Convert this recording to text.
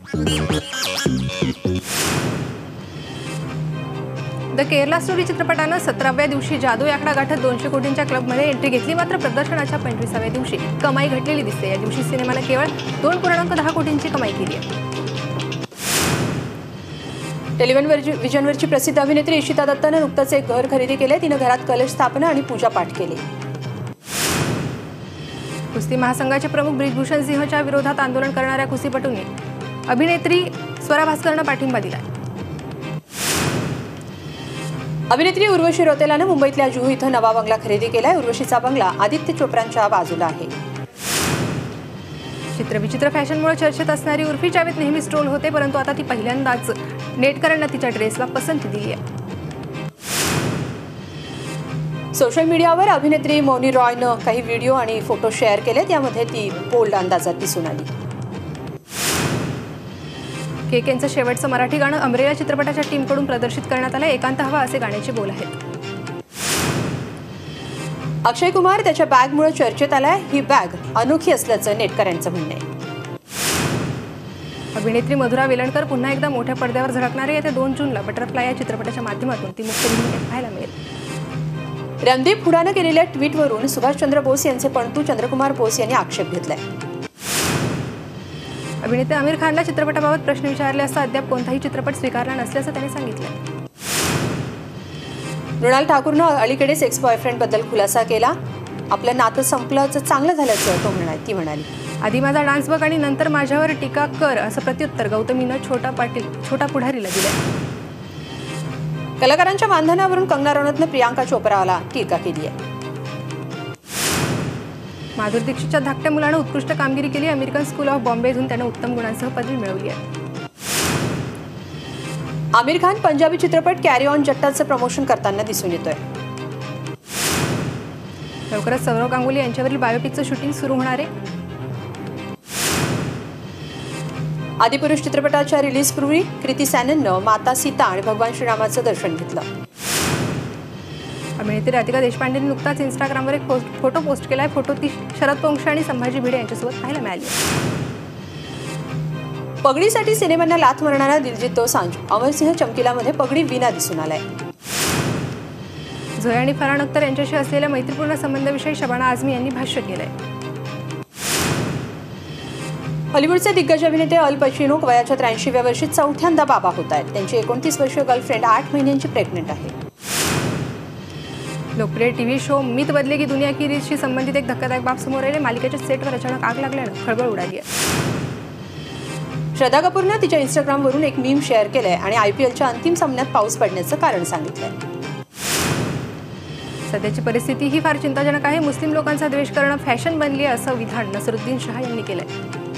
The Kerala story चित्रपटानं 17व्या दिवशी जादू आकडा गाठत 200 कोटींच्या क्लबमध्ये एंट्री घेतली। मात्र प्रदर्शनाच्या 25व्या दिवशी कमाई घटलेली दिसते। या दिवशी सिनेमाने केवळ 2.10 कोटींची कमाई केली आहे। टेलिव्हिजनवरची प्रसिद्ध अभिनेत्री इशिता दत्तानं नुकतंच एक घर खरेदी केले। तिनं घरात कलश स्थापना आणि पूजापाठ केले। कुस्ती महासंघाचे प्रमुख ब्रिजभूषण सिंहच्या विरोधात आंदोलन करणाऱ्या कुस्तीपटूंनी अभिनेत्री स्वरा भास्करनं पाठिंबा दिला। अभिनेत्री उर्वशी रौतेलानं मुंबईतल्या जुहू इथं नवा बंगला खरेदी केलाय। उर्वशीचा बंगला आदित्य चोप्रांच्या बाजूला आहे। चित्रविचित्र फॅशनमुळे चर्चेत असणारी उर्फी जावेद नेहमीच ट्रोल होते, परंतु आता ती पहिल्यांदाच नेटकऱ्यांना तिच्या ड्रेसला पसंती दिली आहे। सोशल मीडियावर अभिनेत्री मौनी रॉयनं काही व्हिडिओ आणि फोटो शेअर केलेत। यामध्ये ती बोल्ड अंदाजात दिसून आली। केकेंचं शेवटचं मराठी गाणं अमरेला चित्रपटाच्या टीमकडून प्रदर्शित करण्यात आलं। एकांत हवा असे गाण्याचे बोल आहेत। अक्षय कुमार त्याच्या बॅगमुळे चर्चेत आलाय। ही बॅग अनोखी असल्याचं नेटकऱ्यांचं म्हणणं आहे। अभिनेत्री मधुरा वेलणकर पुन्हा एकदा मोठ्या पडद्यावर झळकणारे। येत्या 2 जूनला बटरफ्लाय या चित्रपटाच्या माध्यमातून ती मुख्य भूमिकेत पाहायला मिळेल। रणदीप हुडानं केलेल्या ट्विटवरून सुभाषचंद्र बोस यांचे पणतू चंद्रकुमार बोस यांनी आक्षेप घेतलाय। अभिनेते आमिर खानला चित्रपटाबाबत प्रश्न विचारले असता अद्याप कोणताही चित्रपट स्वीकारला नसल्याचं त्याने सांगितलं। मृणाल ठाकूरनं अलीकडेच एक्स बॉयफ्रेंडबद्दल खुलासा केला। आपलं नातं संपल्याचं चांगलं झाल्याचं ती म्हणाली। आधी माझा डान्स बघ आणि नंतर माझ्यावर टीका कर असं प्रत्युत्तर गौतमीनं छोटा पुढारीला दिलं। कलाकारांच्या मानधनावरून कंगना रनौतनं प्रियांका चोप्राला टीका केली आहे। माधुरी दीक्षितच्या धाकट्या मुलानं उत्कृष्ट कामगिरी केली। अमेरिकन स्कूल ऑफ बॉम्बेतून त्यानं उत्तम गुणांसह पदवी मिळवली आहे। आमिर खान पंजाबी चित्रपट कॅरी ऑन जट्टाचं प्रमोशन करताना दिसून येतोय। लवकरच सौरव गांगुली यांच्यावरील बायोपिकचं शूटिंग सुरू होणार आहे। आदिपुरुष चित्रपटाच्या रिलीजपूर्वी कृती सॅनननं माता सीता आणि भगवान श्रीरामाचं दर्शन घेतलं। अभिनेत्री राधिका देशपांडेंनी नुकताच इंस्टाग्रामवर एक फोटो पोस्ट केलाय। फोटो ती शरद पोंक्षे आणि संभाजी भिडे यांच्यासोबत पाहायला मिळाली। पगडीसाठी सिनेमांना लाथ मारणारा दिलजीत दोसांझ अमरसिंह चमकीलामध्ये पगडी विना दिसून आलाय। झोया आणि फरहान अख्तर यांच्याशी असलेल्या मैत्रीपूर्ण संबंधाविषयी शबाना आझमी यांनी भाष्य केलंय। हॉलिवूडचे दिग्गज अभिनेते अल पचिनो वयाच्या 83व्या वर्षी चौथ्यांदा बाबा होत आहेत। त्यांची 29 वर्षीय गर्लफ्रेंड 8 महिन्यांची प्रेग्नंट आहे। लोकप्रिय टीव्ही शो मित बदलेगी दुनिया की रीतशी संबंधित एक धक्कादायक बाब समोर आले। मालिकेच्या सेटवर अचानक आग लागल्यानं खळबळ उडाली आहे। श्रद्धा कपूरनं तिच्या इंस्टाग्रामवरून एक मीम शेअर केलंय आणि IPLच्या अंतिम सामन्यात पाऊस पडण्याचं कारण सांगितलंय। सध्याची परिस्थिती ही फार चिंताजनक आहे। मुस्लिम लोकांचा द्वेष करणं फॅशन बनली आहे असं विधान नसरुद्दीन शाह यांनी केलंय।